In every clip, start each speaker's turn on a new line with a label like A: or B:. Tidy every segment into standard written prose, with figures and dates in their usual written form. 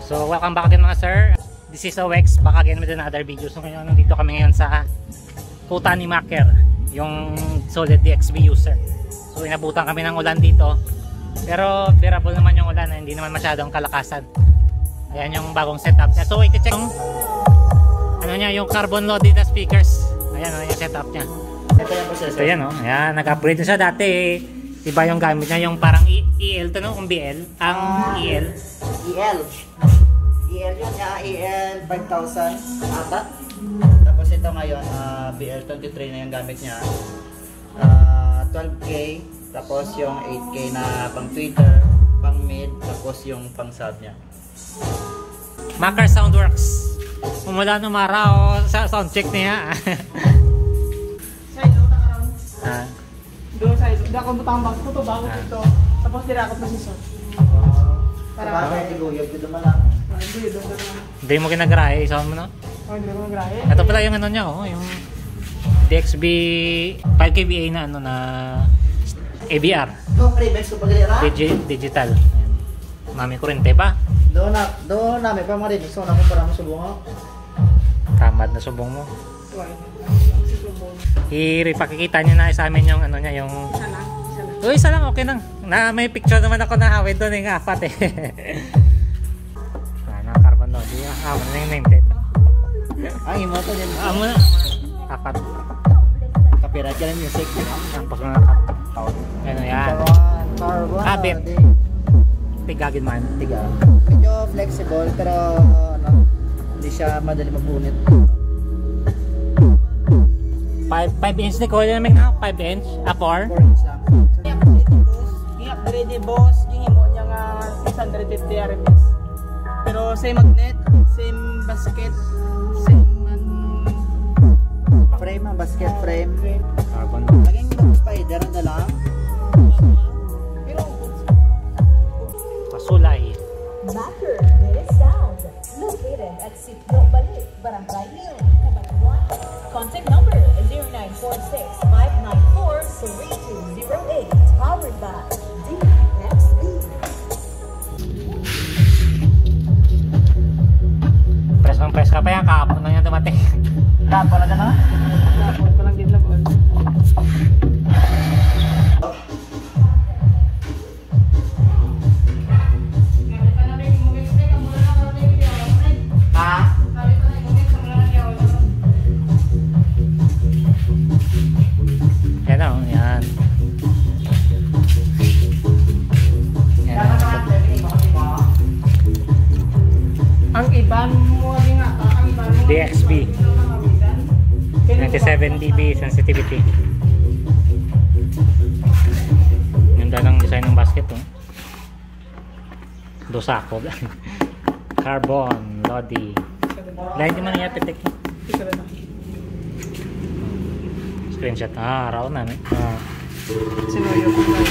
A: So welcome back again mga sir. This is OX, back again with another video. So ngayon nandito kami ngayon sa Kuta ni Maker, yung solid DXB user. So inabutan kami ng ulan dito, pero bearable naman yung ulan, hindi naman masyadong kalakasan. Ayan yung bagong setup niya. So iti-check yung ano niya, yung carbon loaded na speakers. Ayan yung setup niya.
B: Ito yung processor.
A: So ayan ayan, nag-upgrade na siya dati. Iba yung gamit niya, yung parang EL to no, kung BL, ang EL.
B: EL yun niya, EL 5000 ata. Tapos ito ngayon, BL 23 na yung gamit niya. 12K, tapos yung 8K na pang Twitter, pang mid, tapos yung pang sub niya.
A: Maker Soundworks. Umula nung araw sa sound check niya.
C: Side out around. Doon side, hindi ako butang bag ko to bago dito. Tapos dirakot na si Sir.
B: Para bakit hindi guyog dito man lang.
C: Hindi, doon na.
A: Hindi mo kinagrahe, sound mo no?
C: Hindi ko nagrahe.
A: Ito pala yung ano niya, oh, yung DXB 5kVA na ano na AVR.
B: Ito, Freebex ko pagalira.
A: Digital. Ayan. Mami kurente pa.
B: Doon namin pa mga remix. So, namin para masubong ako.
A: Tamad na subong mo. Pakikita niyo na sa amin yung ano niya, yung isa lang, okay lang. Na may picture naman ako na hawid doon yung apat eh. Carbon load. Yung name plate.
B: Ang imo to din.
A: Amo na. Apat.
B: Copyright yan music.
A: Tapos mga cut. Ano yan.
B: Carbon.
A: Kabit. Tigagin man.
B: Tiga. Medyo flexible pero ano, hindi siya madali magbunit.
A: 5 inch ni Kuya namin na 5 inch. 4
B: inch lang.
C: I-upgrade ni boss, yung himo niya nga 650 RMS. Pero same magnet, same basket, same
B: frame, ang basket frame.
A: carbon.
B: Laging spider na lang.
C: Pero
A: Pasulay.
D: Maker Made Sound, located at Sitno Balit, Barangay Hill, Cabanatuan. Contact number 0946-594-3208. Powered by DXB.
A: Press ka pa yan, kahapon na yan dumating.
B: Tapo na na.
C: dapat ko lang din na boss.
A: Yan o, yan.
C: Ang iban mo din nga, ang iban mo
A: DXB 97 dB sensitivity. Ganda ng design ng basket oh. Dosako. Carbon, Lodi. Lain di man niya pitik. Screenshot. Raw na.
C: sinuyo ko lang.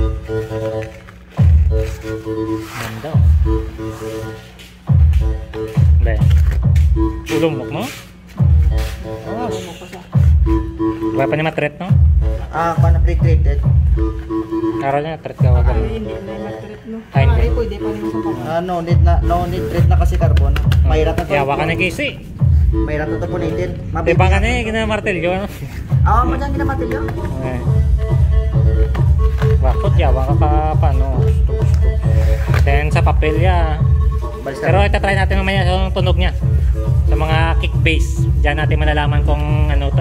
A: Ganda oh. Be. Ulumok mo? Oh. Wala pa niya matret no?
B: Paano pre-treated?
A: Araw niya matret ka wag.
C: Hindi na matret no.
A: Ay, hindi.
C: Ay, pwede pa rin sa pang.
B: No need treat na kasi carbon. Mahirap na to.
A: Yawa ka na kasi.
B: Mahirap na to punitin.
A: Diba ka na eh, ginamartelyo ano?
B: Mo dyan ginamatilyo.
A: Okay. Bakit yawa ka pa paano? Then sa papel ya. Pero itatry natin mamaya yung tunog niya. Sa mga kick bass, diyan natin malalaman kung ano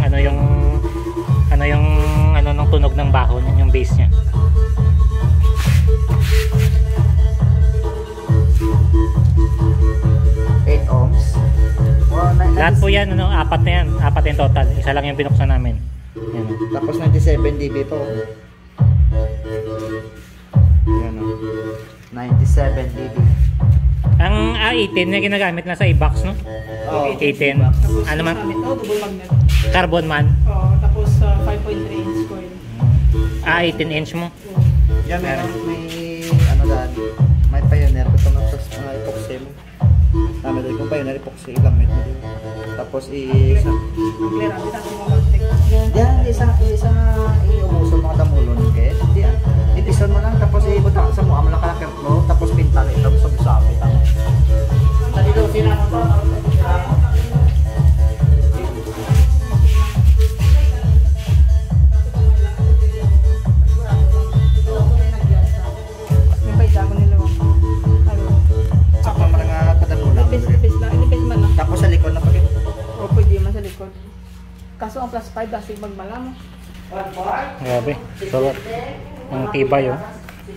A: ng tunog ng baho niya, yung bass niya.
B: ohms.
A: Lahat po yan, apat na yan. Apat yung total. Isa lang yung binuksan namin. Yan.
B: Tapos 97 dB po. Yan o. 97 dB.
A: Ang A18 na ginagamit na sa i-box, no?
B: Oh,
A: 18. Ano man?
C: Double magnet.
A: Carbon man.
C: Tapos 5.3 inch coil.
A: A18 inch mo.
B: Yan may ano daan. May pioneer ko ito na epoxy mo. Tama doon kung pioneer epoxy ilamit mo din. Tapos isa.
C: Ang clear, ang bitang mo mag-take.
B: Yan, isa iumuso mga damulon. Okay? Ipison mo lang tapos ibuta sa mo. Amala ka lang mo. Tapos pintal ito. Sabi-sabi.
C: Kahit dasig magmala mo.
A: Grabe. So, ang tibay oh.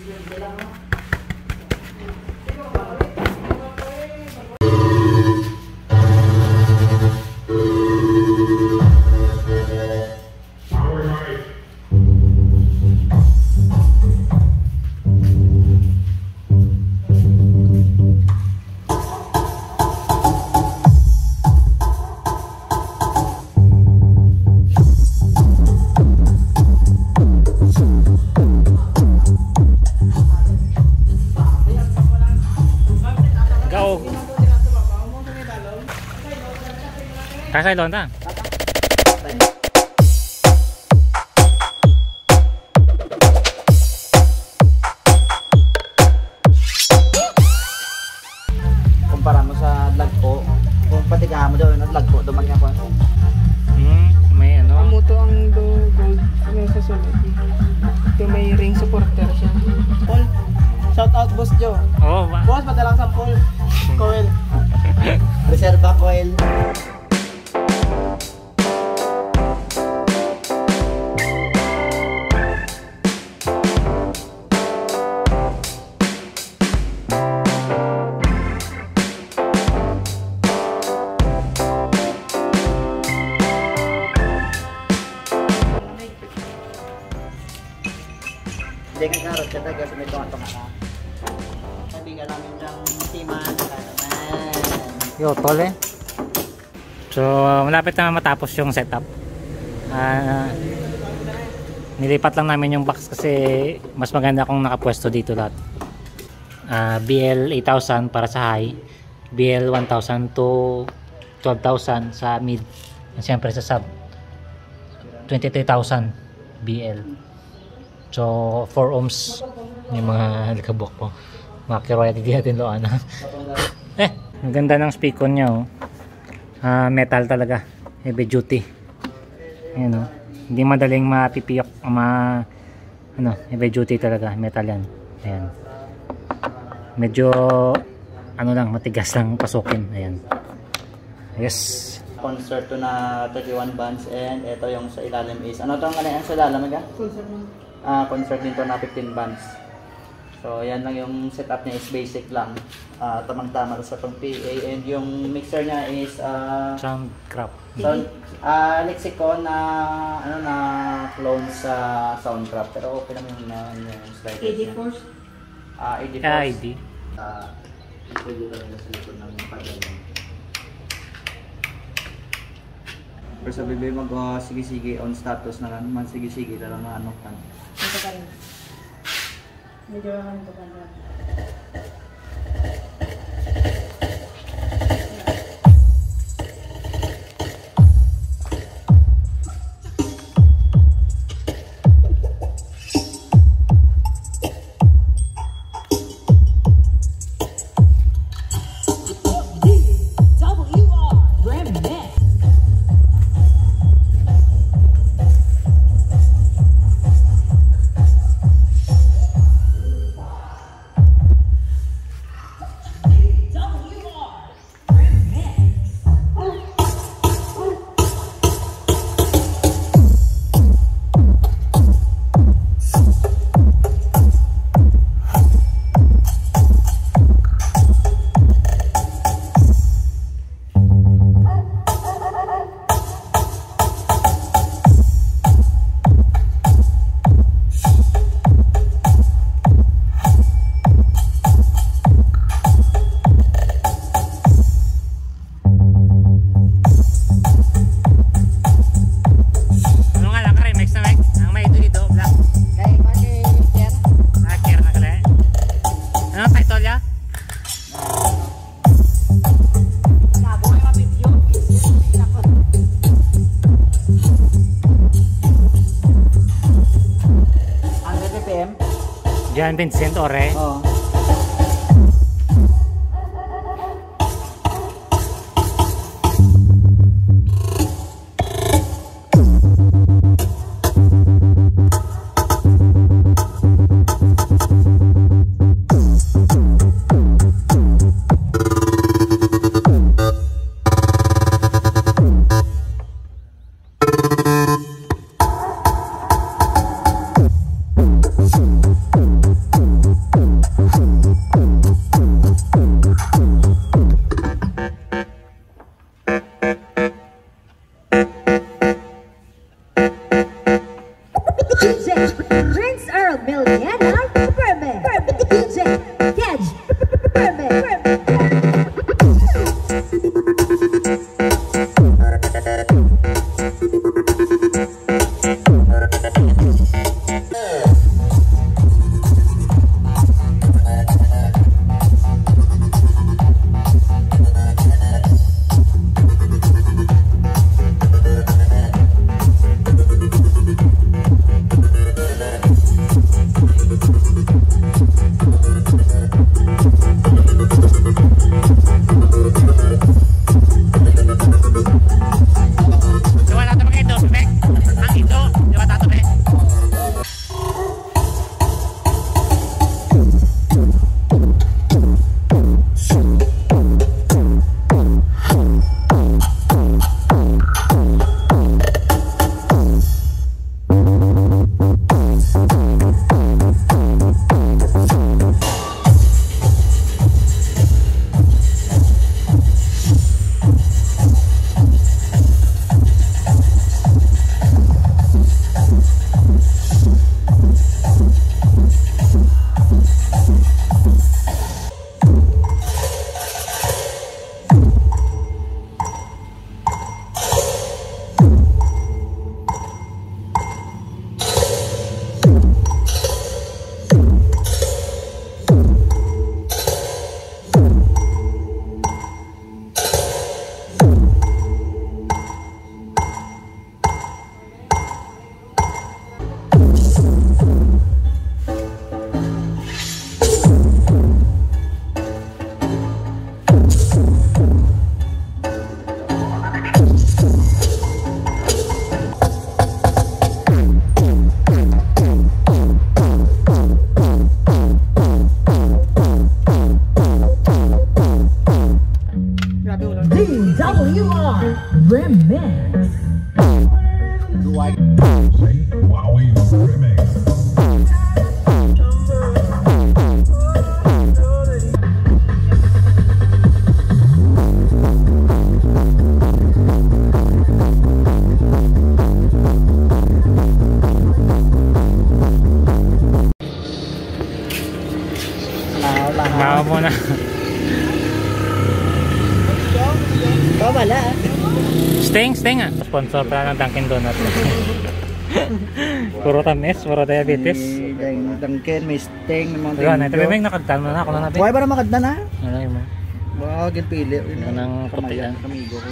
A: Kasay doon ta.
B: Kumpara mo sa lagpo, kung patikahan mo daw, lagpo duman nga po.
A: May ano.
C: Ang muto ang gold yung sa sulod. Ito may ring supporter siya. Paul, shout out Boss Joe.
A: Oh,
C: Boss, padalang sa Paul. Coil.
B: Reserva coil. Hindi ka karot ka taga sa may tunga-tunga ka. Sabigan namin ng timan.
A: Yo, tole. So, malapit na matapos yung setup. Nilipat lang namin yung box kasi mas maganda kung nakapwesto dito lahat. BL 8000 para sa high, BL 1000 to 12,000 sa mid. At siyempre sa sub 23,000 BL. So 4 ohms yung mga likabok po. Mga kiroya di natin loan. Ang ganda ng speaker niya oh. Metal talaga, heavy duty. Ayan oh. Hindi madaling mapipiyok, heavy duty talaga, metal yan. Ayan. Medyo lang, matigas lang pasukin. Ayan. Yes.
B: Concerto na 31 bands and ito yung sa ilalim is ano tong kanayan sa ilalim aga? Concert nito na 15 bands. So yan lang yung setup niya is basic lang. Tamang-tama sa tong PA and yung mixer niya is
A: Soundcraft.
B: Lexicon na na clone sa Soundcraft pero okay naman yung slide. AD Force. AD Force.
A: ID.
B: Pwede talaga sa likod ng panel. Pero sabi ba sige-sige on status na lang, man sige-sige na lang na ano kan.
C: Ito pa rin. Medyo ano pa rin.
A: Jan Vincent Ore.
B: Oo.
D: you are Remix.
E: Wowie Remix.
A: Mawa mo na.
B: Wala.
A: Sting ah. Sponsor pa ng Dunkin Donuts. Puro tamis, puro diabetes.
B: Dunkin, may Sting, may mga
A: Diba, ito may nakagtan mo na ako na natin.
B: Buhay ba na makadna na?
A: Ano yun mo?
B: Wag, pili.
A: Anong puti yan?
B: Kamigo.